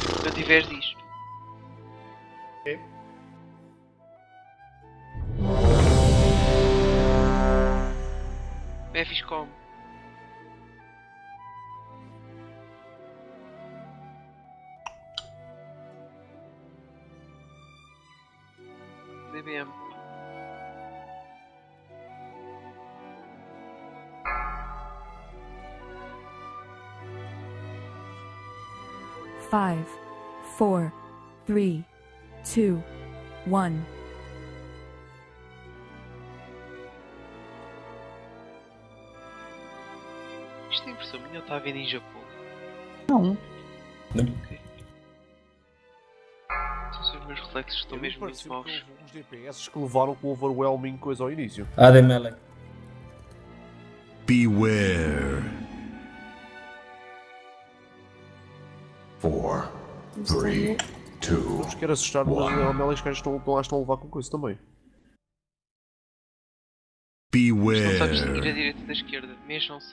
Se não tiveres, diz. Ok. Memphis come. DBM. Five, four, three, two, one. Isto é impressão minha ou está a ver Ninja Pool? Não. Ok. Então os meus reflexos estão mesmo muito maus. Houve uns DPS que levaram com o overwhelming coisa ao início. Ademele. Beware. 4, 3, 2. Não quero assustar, mas a Mel e os caras estão a levar com coisa também. Isto não sabe distinguir a Beware. direita da esquerda. Mexam-se.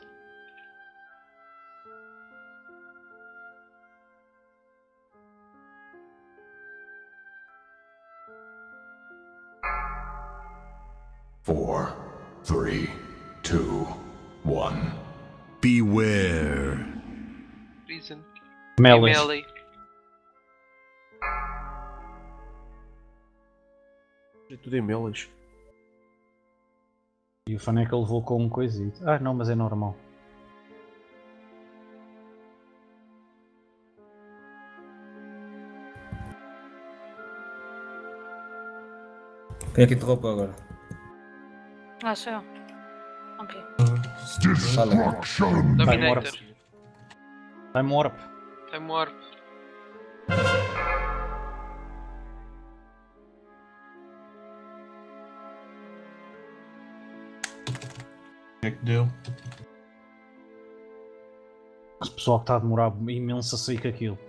Four, three, two, one. Beware. Prison. Melee. Melee. É tudo em meles. E o Faneca levou com um coisito. Ah, não, mas é normal. Quem é que interrompeu agora? Ah, sou eu. Ok. Fala. Dominator. Time Warp. Time Warp. O que é que deu? Esse pessoal que está a demorar imenso a sair com aquilo.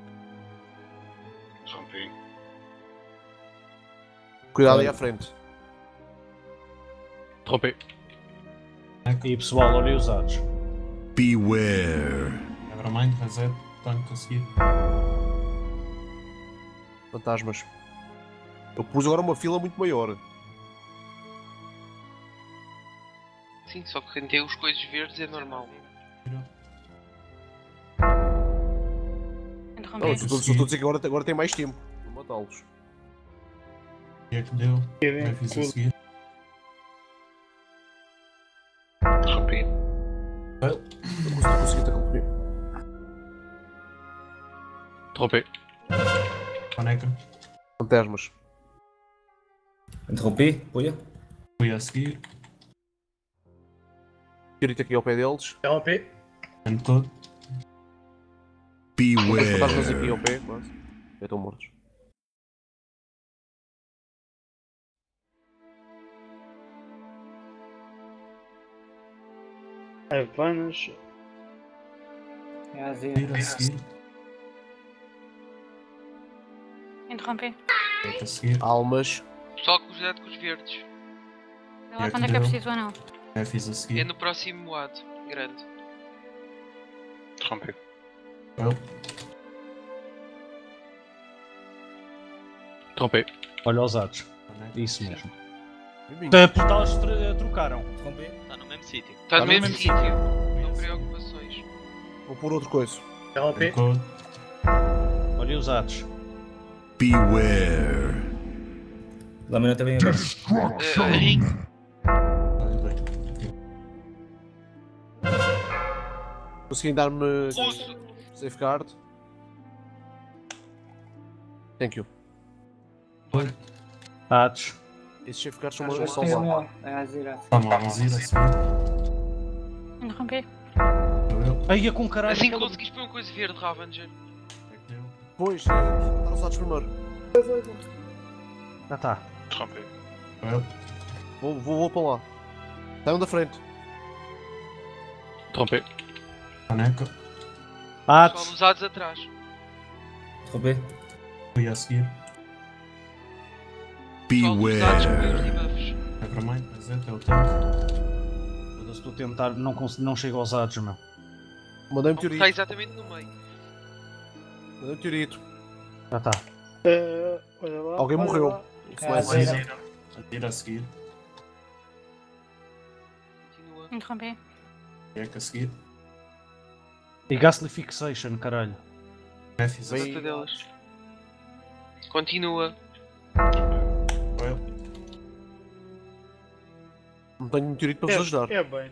Rompi. Cuidado aí à frente. Rompi. E pessoal, olhem os dados. Beware. Nevermind, reset. Tanto conseguir. Fantasmas. Eu pus agora uma fila muito maior. Sim, só que quem tem os coisas verdes é normal. Não, Interrompi. só estou a dizer que agora tem mais tempo para matá-los. O que é que deu? Já fiz a seguir. Rompi. Eu consegui te acompanhar. Rompi. Faneca. Fantasmas. Interrompi? Puia? Fui a seguir. Tirite aqui ao pé deles. LP. Ando todo. Os fantasmas aqui Beware. ao pé, quase. Já estão mortos. Avanas. Ir a seguir. Interrompi. Feito a seguir. Almas. Pessoal, cuidado com os verdes. Vê lá que quando é que eu deu? preciso ou não. Já fiz a É seguir. no próximo moado. Grande. Rompi. Rompi. Olha os dados. Isso mesmo. Miminho. Portais trocaram. Interrompi? Está no mesmo sítio. Está no no mesmo mesmo sítio. Não preocupações. Vou pôr outra coisa. LP. Code. Olhem os dados. Beware. Lâmina também agora. Ring. Olha bem. Conseguem dar-me Russo. safeguard? Thank you. Dados. Esses safeguards são lá. Vamos lá, vamos ir a seguir. Interrompi. Aí é com caralho. Assim que aquela- conseguis pôr uma coisa verde, Ravager. O que é que deu? Pois, matar os dados primeiro. Já está. Rompi. Vou para lá. Saiam da frente. Rompi. Faneca. Pessoal, Dados. usados atrás. Interrompi? Fui a seguir. Pessoal, usados com os Beware. debuffs. Nevermind, reset é o tanque. Eu estou a tentar, não chego aos dados, meu. Mandei-me Está teoria. exatamente no meio. Meteorito. Já está. Olha lá. Alguém olha morreu. lá. Zero a seguir. Continua. Interrompi. Jack a seguir. E Ghastly Fixation, caralho. Memphis a Bem- seguir. Outra delas. Continua. Well, Não tenho meteorito para vos ajudar. É bem.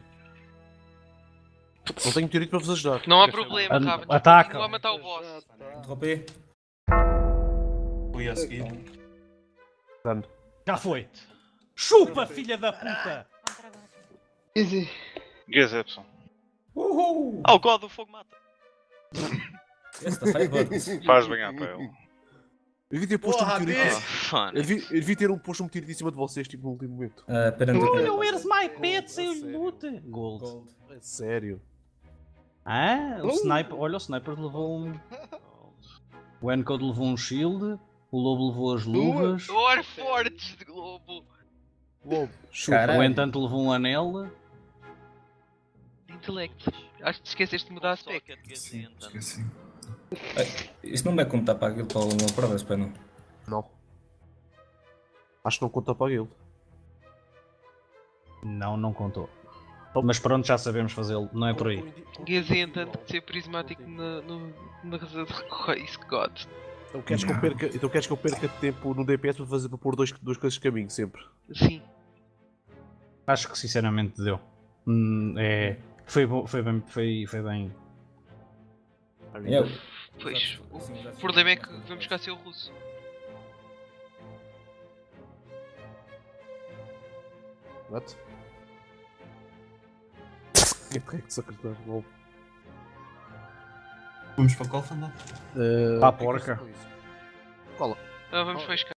Não tenho meteorito para vos ajudar. Não há problema, An- Ravens. ataca. Continua a matar o boss. Já tá. Interrompi. fui a seguir. Dano. Já foi. Chupa, filha da puta! Easy. GZY. Uhul! Ah, o God do Fogo mata. Esse está feio, Faz bem à pele. Eu devia ter posto um Porra, meteorito. bicho. Fun. Eu devia ter posto um meteorito em cima de vocês, tipo, no último momento. Where's my pet? Sem loot. Gold. É sério. Ah, o sniper. Olha, o sniper levou um. O Encode levou um shield. O lobo levou as luvas. Or fortes de globo. Lobo. Caralho. O entanto levou um anel. Intelecto. Acho que te esqueceste de mudar a spec. Esqueci. Isso não vai contar para aquilo para uma prova, espera não. Não. Acho que não conta para ele. Não, não contou. Mas pronto, já sabemos fazê-lo. Não é por aí. Gazem tanto de ser prismático na razão de Isso God. Então queres que eu perca tempo no DPS para pôr duas coisas de caminho sempre. Sim. Acho que sinceramente deu. É. Foi bem. Foi bem. Pois. O problema é que vamos ficar sem o russo. What? Que é que secretário? Lobo. Vamos para qual, Fandal? Pá, porca. Qual? Ah, vamos para a escada.